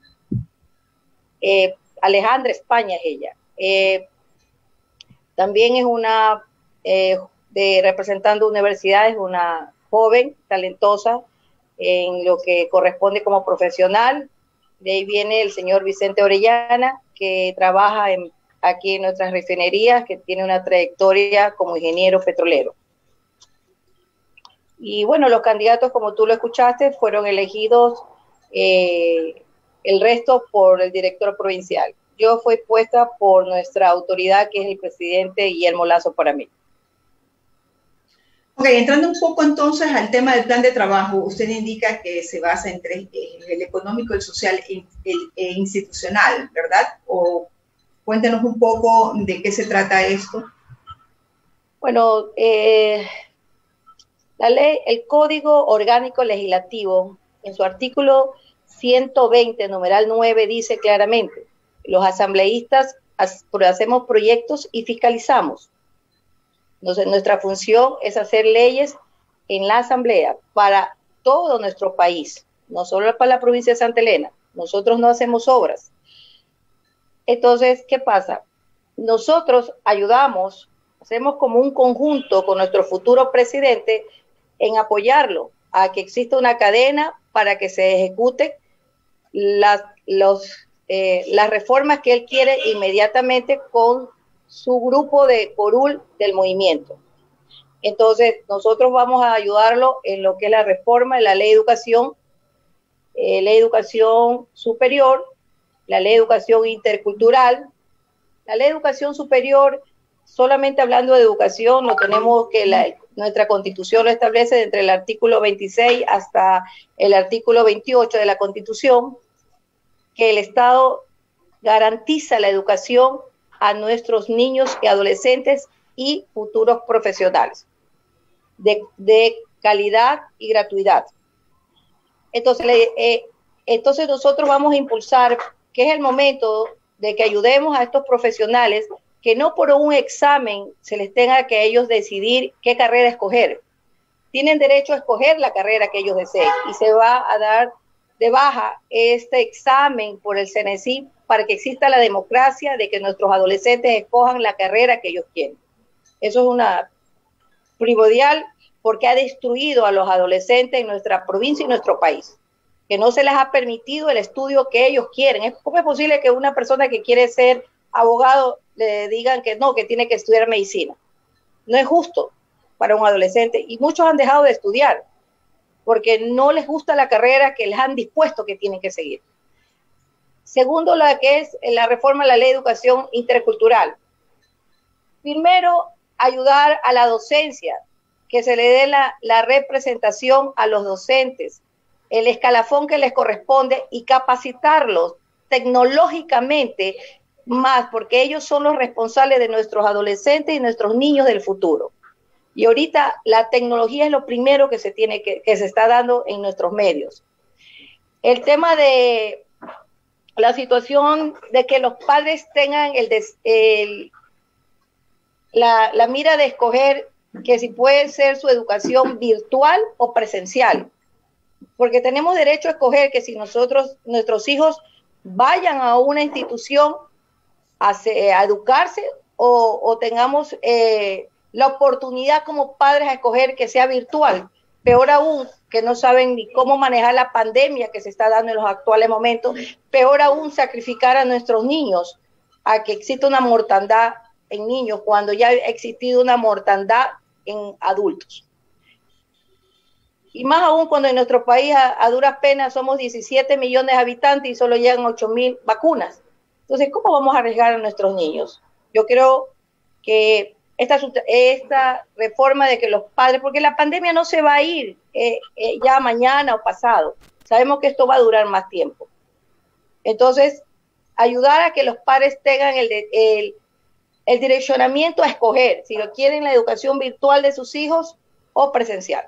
Alejandra España es ella. También es una representando universidades, una joven, talentosa, en lo que corresponde como profesional. De ahí viene el señor Vicente Orellana, que trabaja aquí en nuestras refinerías, que tiene una trayectoria como ingeniero petrolero. Y bueno, los candidatos, como tú lo escuchaste, fueron elegidos el resto por el director provincial. Yo fui puesta por nuestra autoridad, que es el presidente Guillermo Lazo para mí. Ok, entrando un poco entonces al tema del plan de trabajo, usted indica que se basa en tres ejes: el económico, el social e institucional, ¿verdad? O cuéntenos un poco de qué se trata esto. Bueno, la ley, el Código Orgánico Legislativo, en su artículo 120, numeral 9, dice claramente: los asambleístas hacemos proyectos y fiscalizamos. Entonces, nuestra función es hacer leyes en la asamblea para todo nuestro país, no solo para la provincia de Santa Elena. Nosotros no hacemos obras. Entonces, ¿qué pasa? Nosotros ayudamos, hacemos como un conjunto con nuestro futuro presidente en apoyarlo a que exista una cadena para que se ejecute las reformas que él quiere inmediatamente con su grupo de curul del movimiento. Entonces, nosotros vamos a ayudarlo en lo que es la reforma de la ley de educación superior, la ley de educación intercultural. La ley de educación superior, solamente hablando de educación, lo tenemos que nuestra Constitución lo establece entre el artículo 26 hasta el artículo 28 de la Constitución, que el Estado garantiza la educación a nuestros niños y adolescentes y futuros profesionales de calidad y gratuidad. Entonces nosotros vamos a impulsar, que es el momento de que ayudemos a estos profesionales, que no por un examen se les tenga que ellos decidir qué carrera escoger. Tienen derecho a escoger la carrera que ellos deseen y se va a dar de baja este examen por el CENESID para que exista la democracia de que nuestros adolescentes escojan la carrera que ellos quieren. Eso es una primordial porque ha destruido a los adolescentes en nuestra provincia y nuestro país, que no se les ha permitido el estudio que ellos quieren. ¿Cómo es posible que una persona que quiere ser abogado le digan que no, que tiene que estudiar medicina? No es justo para un adolescente, y muchos han dejado de estudiar porque no les gusta la carrera que les han dispuesto que tienen que seguir. Segundo, la que es la reforma de la ley de educación intercultural. Primero, ayudar a la docencia, que se le dé la representación a los docentes, el escalafón que les corresponde, y capacitarlos tecnológicamente más, porque ellos son los responsables de nuestros adolescentes y nuestros niños del futuro. Y ahorita la tecnología es lo primero que se se está dando en nuestros medios. El tema de la situación de que los padres tengan la mira de escoger que si puede ser su educación virtual o presencial, porque tenemos derecho a escoger que si nuestros hijos vayan a una institución a educarse o tengamos la oportunidad como padres a escoger que sea virtual. Peor aún, que no saben ni cómo manejar la pandemia que se está dando en los actuales momentos. Peor aún, sacrificar a nuestros niños a que exista una mortandad en niños cuando ya ha existido una mortandad en adultos. Y más aún cuando en nuestro país a duras penas somos 17 millones de habitantes y solo llegan 8.000 vacunas. Entonces, ¿cómo vamos a arriesgar a nuestros niños? Yo creo que esta reforma de que los padres, porque la pandemia no se va a ir ya mañana o pasado, sabemos que esto va a durar más tiempo. Entonces, ayudar a que los padres tengan el direccionamiento a escoger si lo quieren la educación virtual de sus hijos o presencial.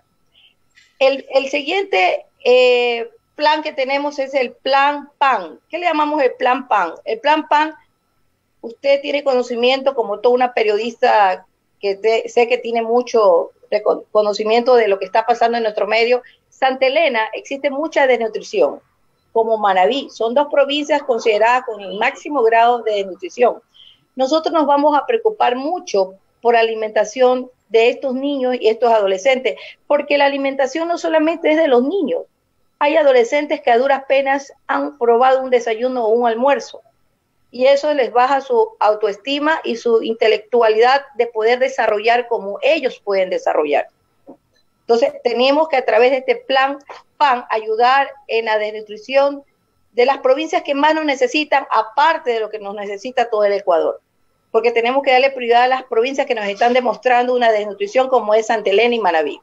El siguiente plan que tenemos es el plan PAN. ¿Qué le llamamos el plan PAN? El plan PAN, usted tiene conocimiento como toda una periodista que sé que tiene mucho conocimiento de lo que está pasando en nuestro medio. Santa Elena existe mucha desnutrición, como Manabí. Son dos provincias consideradas con el máximo grado de desnutrición. Nosotros nos vamos a preocupar mucho por la alimentación de estos niños y estos adolescentes, porque la alimentación no solamente es de los niños. Hay adolescentes que a duras penas han probado un desayuno o un almuerzo, y eso les baja su autoestima y su intelectualidad de poder desarrollar como ellos pueden desarrollar. Entonces, tenemos que a través de este plan PAN ayudar en la desnutrición de las provincias que más nos necesitan, aparte de lo que nos necesita todo el Ecuador, porque tenemos que darle prioridad a las provincias que nos están demostrando una desnutrición como es Santa Elena y Manabí.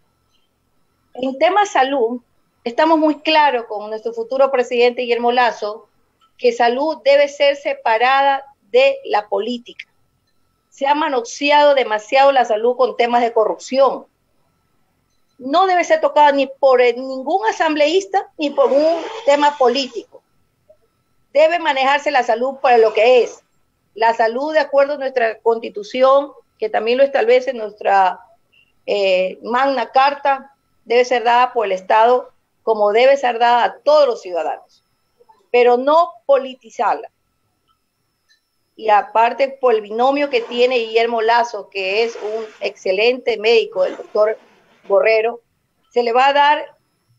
En tema salud, estamos muy claros con nuestro futuro presidente Guillermo Lasso que salud debe ser separada de la política. Se ha manoseado demasiado la salud con temas de corrupción. No debe ser tocada ni por ningún asambleísta ni por un tema político. Debe manejarse la salud para lo que es. La salud, de acuerdo a nuestra Constitución, que también lo establece nuestra Magna Carta, debe ser dada por el Estado como debe ser dada a todos los ciudadanos, pero no politizarla. Y aparte, por el binomio que tiene Guillermo Lasso, que es un excelente médico, el doctor Borrero, se le va a dar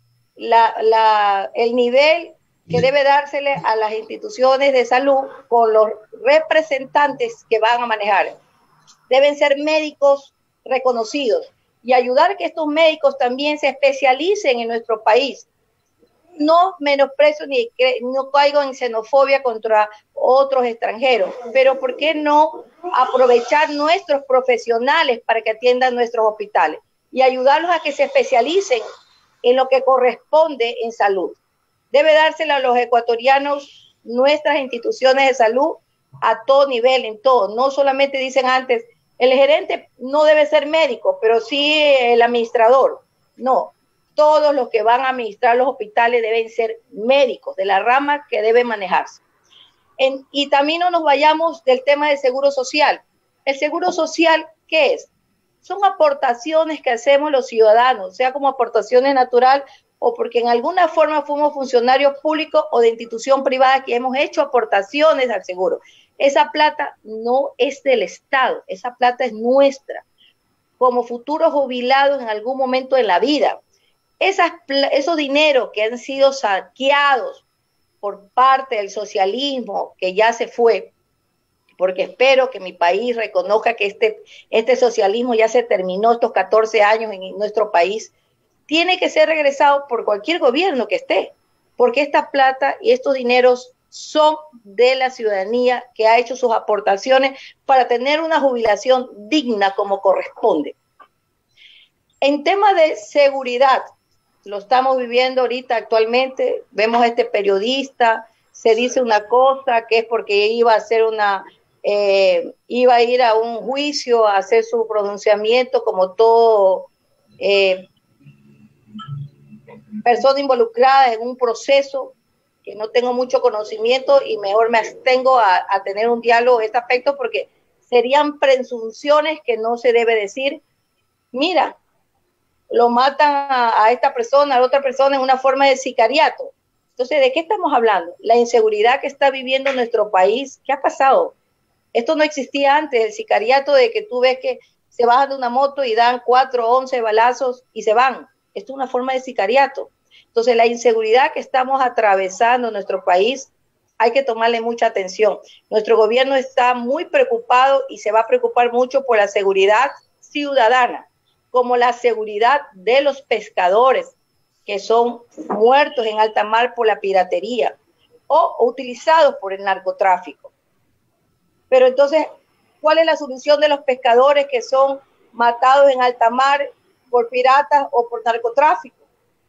el nivel que debe dársele a las instituciones de salud con los representantes que van a manejar. Deben ser médicos reconocidos y ayudar a que estos médicos también se especialicen en nuestro país. No menosprecio ni no caigo en xenofobia contra otros extranjeros, pero ¿por qué no aprovechar nuestros profesionales para que atiendan nuestros hospitales y ayudarlos a que se especialicen en lo que corresponde en salud? Debe dársela a los ecuatorianos nuestras instituciones de salud a todo nivel, en todo. No solamente dicen antes, el gerente no debe ser médico, pero sí el administrador. No, todos los que van a administrar los hospitales deben ser médicos de la rama que debe manejarse. Y también no nos vayamos del tema del seguro social. El seguro social, ¿qué es? Son aportaciones que hacemos los ciudadanos, sea como aportaciones naturales o porque en alguna forma fuimos funcionarios públicos o de institución privada que hemos hecho aportaciones al seguro. Esa plata no es del Estado, esa plata es nuestra, como futuros jubilados en algún momento de la vida. Esos dineros que han sido saqueados por parte del socialismo, que ya se fue, porque espero que mi país reconozca que este socialismo ya se terminó, estos 14 años en nuestro país, tiene que ser regresado por cualquier gobierno que esté, porque esta plata y estos dineros son de la ciudadanía que ha hecho sus aportaciones para tener una jubilación digna como corresponde. En tema de seguridad, lo estamos viviendo ahorita actualmente, vemos a este periodista, se dice una cosa que es porque iba a ir a un juicio a hacer su pronunciamiento como todo persona involucrada en un proceso, que no tengo mucho conocimiento y mejor me abstengo a tener un diálogo en este aspecto porque serían presunciones que no se debe decir. Mira, lo matan a esta persona, a la otra persona en una forma de sicariato. Entonces, ¿de qué estamos hablando? La inseguridad que está viviendo nuestro país, ¿qué ha pasado? Esto no existía antes, el sicariato de que tú ves que se bajan de una moto y dan 4 o 11 balazos y se van. Esto es una forma de sicariato. Entonces, la inseguridad que estamos atravesando en nuestro país, hay que tomarle mucha atención. Nuestro gobierno está muy preocupado y se va a preocupar mucho por la seguridad ciudadana, como la seguridad de los pescadores que son muertos en alta mar por la piratería o utilizados por el narcotráfico. Pero entonces, ¿cuál es la solución de los pescadores que son matados en alta mar por piratas o por narcotráfico?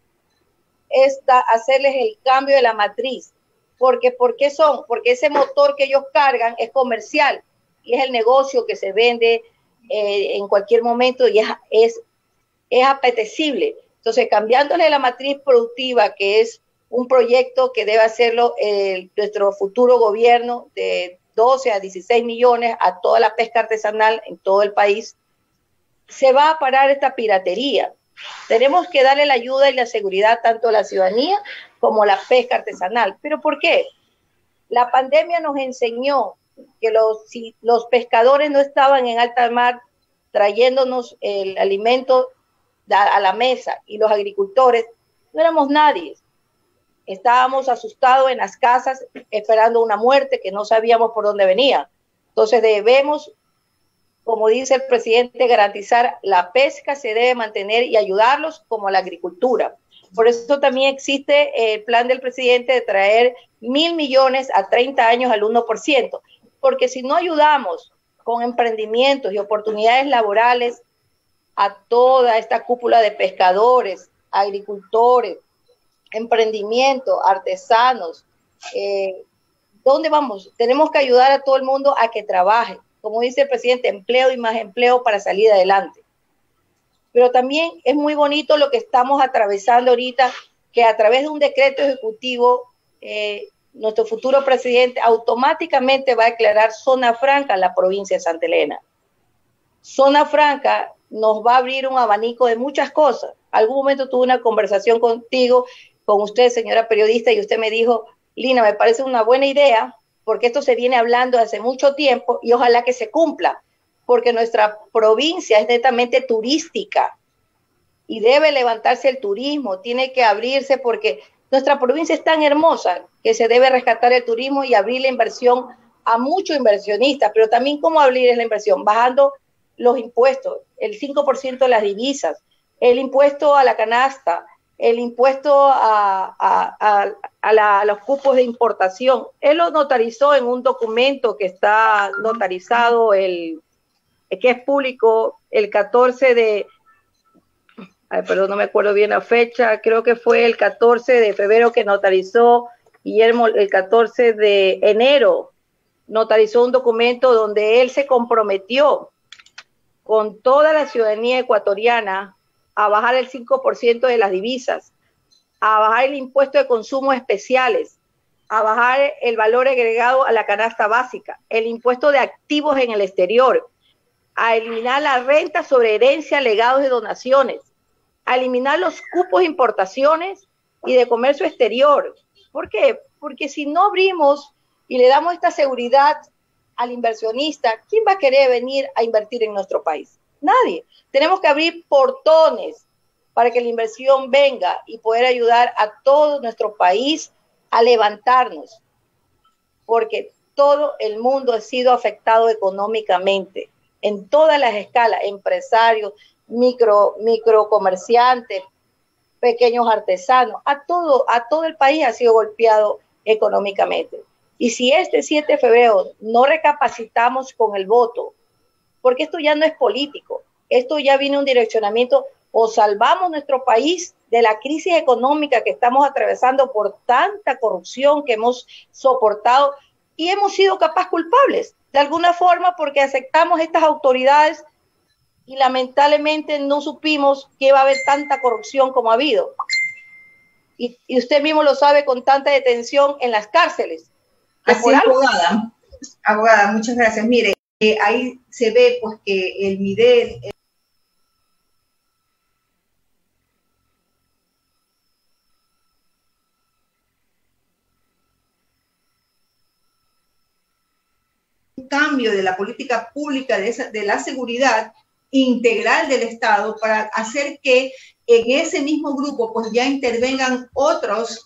Hacerles el cambio de la matriz. ¿Por qué son? Porque ese motor que ellos cargan es comercial y es el negocio que se vende en cualquier momento y es apetecible. Entonces, cambiándole la matriz productiva, que es un proyecto que debe hacerlo nuestro futuro gobierno de 12 a 16 millones a toda la pesca artesanal en todo el país, se va a parar esta piratería. Tenemos que darle la ayuda y la seguridad tanto a la ciudadanía como a la pesca artesanal. ¿Pero por qué? La pandemia nos enseñó que si los pescadores no estaban en alta mar trayéndonos el alimento a la mesa y los agricultores, no éramos nadie. Estábamos asustados en las casas esperando una muerte que no sabíamos por dónde venía. Entonces debemos, como dice el presidente, garantizar la pesca, se debe mantener y ayudarlos como la agricultura. Por eso también existe el plan del presidente de traer 1.000 millones a 30 años al 1%, porque si no ayudamos con emprendimientos y oportunidades laborales a toda esta cúpula de pescadores, agricultores, emprendimientos, artesanos, ¿dónde vamos? Tenemos que ayudar a todo el mundo a que trabaje. Como dice el presidente, empleo y más empleo para salir adelante. Pero también es muy bonito lo que estamos atravesando ahorita, que a través de un decreto ejecutivo, nuestro futuro presidente automáticamente va a declarar zona franca en la provincia de Santa Elena. Zona franca nos va a abrir un abanico de muchas cosas. Algún momento tuve una conversación contigo, con usted, señora periodista, y usted me dijo, Lina, me parece una buena idea, porque esto se viene hablando hace mucho tiempo y ojalá que se cumpla, porque nuestra provincia es netamente turística y debe levantarse el turismo, tiene que abrirse porque nuestra provincia es tan hermosa que se debe rescatar el turismo y abrir la inversión a muchos inversionistas, pero también ¿cómo abrir la inversión? Bajando los impuestos, el 5% de las divisas, el impuesto a la canasta, el impuesto a los cupos de importación. Él lo notarizó en un documento que está notarizado, que es público, el 14 de, perdón, no me acuerdo bien la fecha, creo que fue el 14 de febrero que notarizó Guillermo, el 14 de enero, notarizó un documento donde él se comprometió con toda la ciudadanía ecuatoriana a bajar el 5% de las divisas, a bajar el impuesto de consumo especiales, a bajar el valor agregado a la canasta básica, el impuesto de activos en el exterior, a eliminar la renta sobre herencia, legados y donaciones, a eliminar los cupos de importaciones y de comercio exterior. ¿Por qué? Porque si no abrimos y le damos esta seguridad al inversionista, ¿quién va a querer venir a invertir en nuestro país? Nadie. Tenemos que abrir portones para que la inversión venga y poder ayudar a todo nuestro país a levantarnos, porque todo el mundo ha sido afectado económicamente, en todas las escalas, empresarios, micro comerciantes, pequeños artesanos, a todo el país ha sido golpeado económicamente. Y si este 7 de febrero no recapacitamos con el voto, porque esto ya no es político, esto ya viene un direccionamiento, o salvamos nuestro país de la crisis económica que estamos atravesando por tanta corrupción que hemos soportado y hemos sido capaz culpables, de alguna forma, porque aceptamos estas autoridades y lamentablemente no supimos que iba a haber tanta corrupción como ha habido. y usted mismo lo sabe con tanta detención en las cárceles. Así es, abogada, muchas gracias. Mire, ahí se ve pues que el MIDEL un cambio de la política pública de la seguridad integral del Estado para hacer que en ese mismo grupo pues ya intervengan otras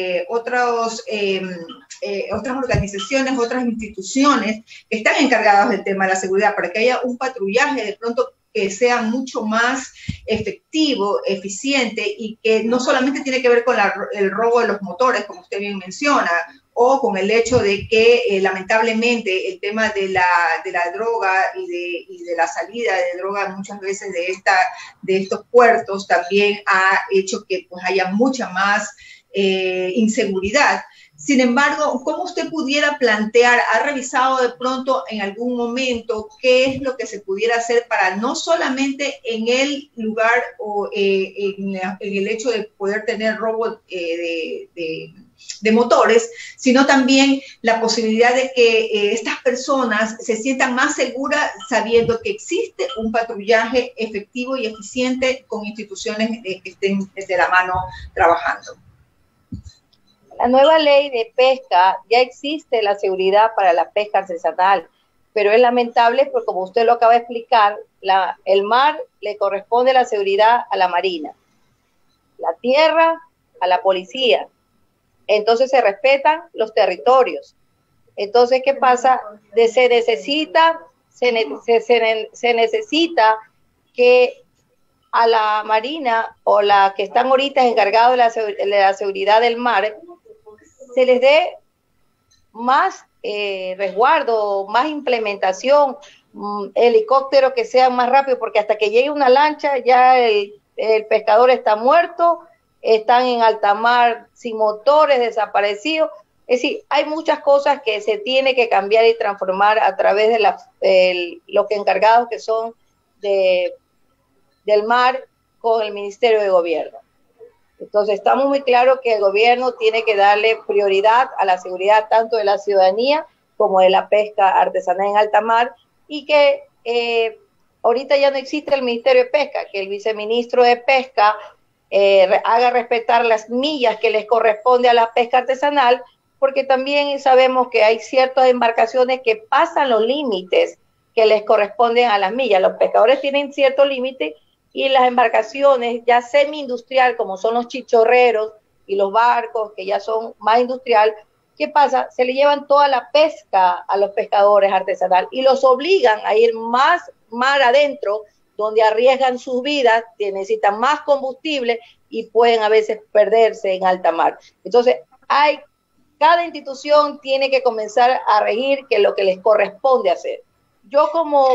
organizaciones, otras instituciones que están encargadas del tema de la seguridad, para que haya un patrullaje de pronto que sea mucho más efectivo, eficiente, y que no solamente tiene que ver con el robo de los motores, como usted bien menciona, o con el hecho de que lamentablemente el tema de la droga y de la salida de droga muchas veces de estos puertos también ha hecho que pues haya mucha más inseguridad. Sin embargo, ¿cómo usted pudiera plantear, ha revisado de pronto en algún momento qué es lo que se pudiera hacer para no solamente en el lugar o en el hecho de poder tener robo de motores, sino también la posibilidad de que estas personas se sientan más seguras sabiendo que existe un patrullaje efectivo y eficiente con instituciones que estén de la mano trabajando? La nueva ley de pesca, ya existe la seguridad para la pesca artesanal, pero es lamentable porque, como usted lo acaba de explicar, el mar le corresponde la seguridad a la Marina, la tierra a la policía. Entonces se respetan los territorios. Entonces, ¿qué pasa? Se necesita que a la Marina o la que están ahorita encargados de la seguridad del mar se les dé más resguardo, más implementación, helicópteros que sean más rápidos, porque hasta que llegue una lancha ya el pescador está muerto, están en alta mar sin motores, desaparecidos. Es decir, hay muchas cosas que se tiene que cambiar y transformar a través de los encargados que son del mar con el Ministerio de Gobierno. Entonces, estamos muy claros que el gobierno tiene que darle prioridad a la seguridad tanto de la ciudadanía como de la pesca artesanal en alta mar, y que ahorita ya no existe el Ministerio de Pesca, que el viceministro de Pesca haga respetar las millas que les corresponde a la pesca artesanal, porque también sabemos que hay ciertas embarcaciones que pasan los límites que les corresponden a las millas. Los pescadores tienen cierto límite y las embarcaciones ya semi-industrial, como son los chichorreros y los barcos, que ya son más industrial, ¿qué pasa? Se le llevan toda la pesca a los pescadores artesanales y los obligan a ir más mar adentro, donde arriesgan sus vidas, que necesitan más combustible y pueden a veces perderse en alta mar. Entonces, cada institución tiene que comenzar a regir que lo que les corresponde hacer. Yo, como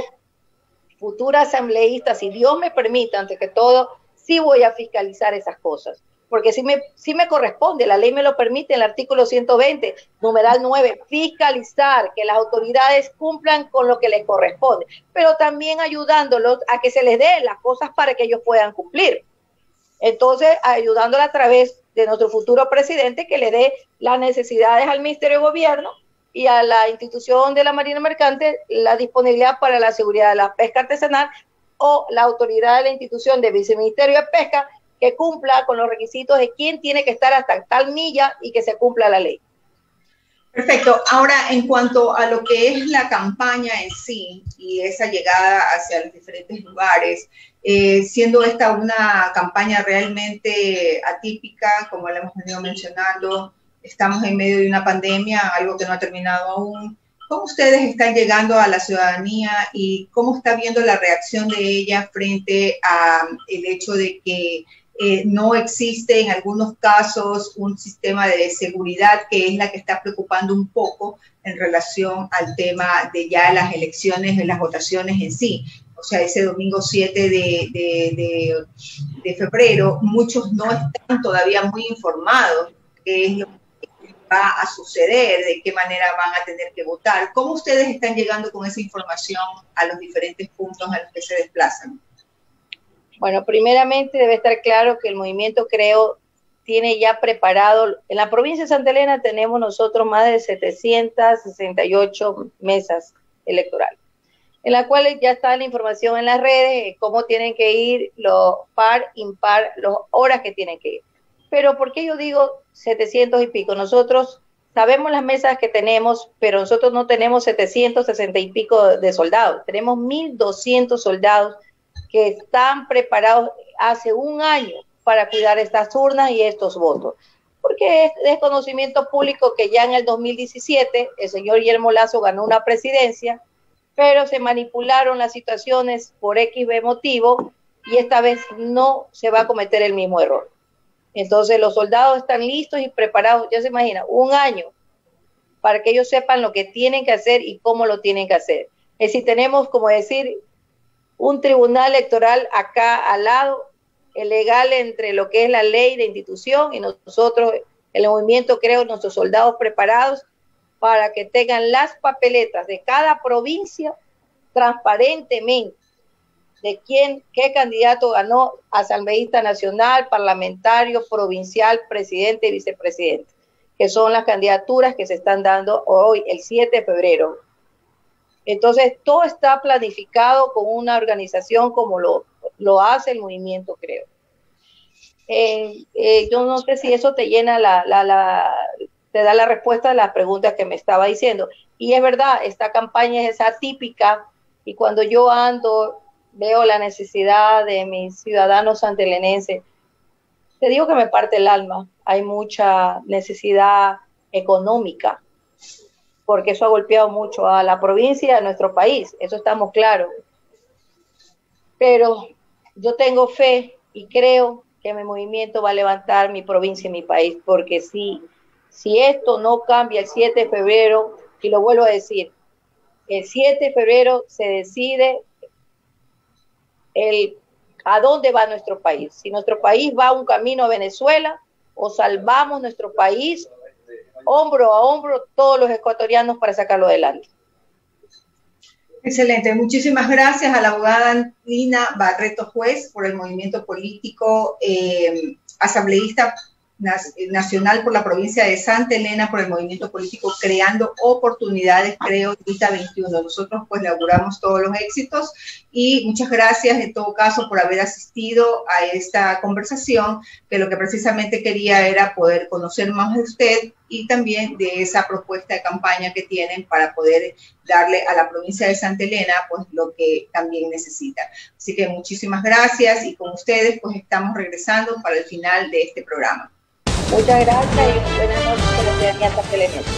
futura asambleísta, si Dios me permite, antes que todo, sí voy a fiscalizar esas cosas, porque sí me corresponde, la ley me lo permite, el artículo 120, numeral 9, fiscalizar que las autoridades cumplan con lo que les corresponde, pero también ayudándolos a que se les dé las cosas para que ellos puedan cumplir. Entonces, ayudándola a través de nuestro futuro presidente, que le dé las necesidades al Ministerio de Gobierno y a la institución de la Marina Mercante la disponibilidad para la seguridad de la pesca artesanal, o la autoridad de la institución del Viceministerio de Pesca que cumpla con los requisitos de quién tiene que estar hasta tal milla y que se cumpla la ley. Perfecto. Ahora, en cuanto a lo que es la campaña en sí y esa llegada hacia los diferentes lugares, siendo esta una campaña realmente atípica, como la hemos venido mencionando, estamos en medio de una pandemia, algo que no ha terminado aún. ¿Cómo ustedes están llegando a la ciudadanía y cómo está viendo la reacción de ella frente a el hecho de que no existe en algunos casos un sistema de seguridad, que es la que está preocupando un poco en relación al tema de ya las elecciones, de las votaciones en sí? O sea, ese domingo 7 de febrero, muchos no están todavía muy informados de qué es lo que va a suceder, de qué manera van a tener que votar. ¿Cómo ustedes están llegando con esa información a los diferentes puntos a los que se desplazan? Bueno, primeramente debe estar claro que el movimiento Creo tiene ya preparado. En la provincia de Santa Elena tenemos nosotros más de 768 mesas electorales, en las cuales ya está la información en las redes, cómo tienen que ir, los par, impar, las horas que tienen que ir. Pero ¿por qué yo digo 700 y pico? Nosotros sabemos las mesas que tenemos, pero nosotros no tenemos 760 y pico de soldados. Tenemos 1.200 soldados que están preparados hace un año para cuidar estas urnas y estos votos. Porque es conocimiento público que ya en el 2017 el señor Guillermo Lasso ganó una presidencia, pero se manipularon las situaciones por X motivo y esta vez no se va a cometer el mismo error. Entonces los soldados están listos y preparados, ya se imagina, un año para que ellos sepan lo que tienen que hacer y cómo lo tienen que hacer. Es decir, tenemos, como decir, un tribunal electoral acá al lado, el legal entre lo que es la ley de institución y nosotros, el movimiento, creo, nuestros soldados preparados para que tengan las papeletas de cada provincia transparentemente, de qué candidato ganó, asambleísta nacional, parlamentario, provincial, presidente y vicepresidente, que son las candidaturas que se están dando hoy, el 7 de febrero. Entonces, todo está planificado con una organización como lo hace el movimiento, creo. Yo no sé si eso te llena te da la respuesta a las preguntas que me estaba diciendo. Y es verdad, esta campaña es atípica y cuando yo ando, veo la necesidad de mis ciudadanos santelenenses, te digo que me parte el alma. Hay mucha necesidad económica, porque eso ha golpeado mucho a la provincia y a nuestro país, eso estamos claros. Pero yo tengo fe y creo que mi movimiento va a levantar mi provincia y mi país, porque si esto no cambia el 7 de febrero, y lo vuelvo a decir, el 7 de febrero se decide a dónde va nuestro país. Si nuestro país va a un camino a Venezuela o salvamos nuestro país hombro a hombro todos los ecuatorianos para sacarlo adelante. Excelente, muchísimas gracias a la abogada Lina Barreto Juez por el movimiento político asambleísta nacional por la provincia de Santa Elena, por el movimiento político Creando Oportunidades, Creo Vita 21. Nosotros pues le auguramos todos los éxitos y muchas gracias en todo caso por haber asistido a esta conversación, que lo que precisamente quería era poder conocer más de usted y también de esa propuesta de campaña que tienen para poder darle a la provincia de Santa Elena pues lo que también necesita. Así que muchísimas gracias y con ustedes pues estamos regresando para el final de este programa. Muchas gracias y buenas noches a la ciudadanía santelenense.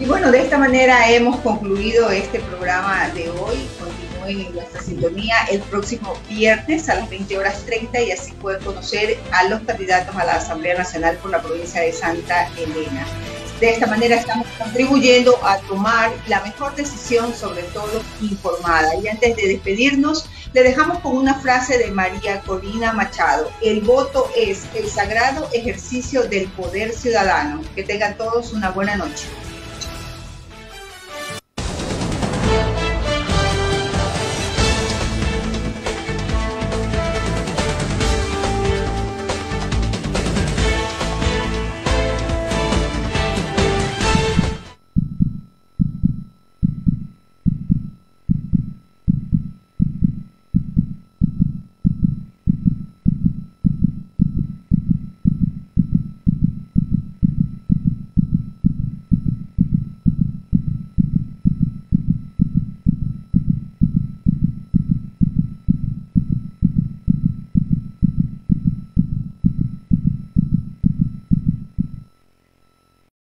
Y bueno, de esta manera hemos concluido este programa de hoy. Continúen en nuestra sintonía el próximo viernes a las 20:30 y así poder conocer a los candidatos a la Asamblea Nacional por la provincia de Santa Elena. De esta manera estamos contribuyendo a tomar la mejor decisión, sobre todo informada. Y antes de despedirnos, le dejamos con una frase de María Corina Machado: el voto es el sagrado ejercicio del poder ciudadano. Que tengan todos una buena noche.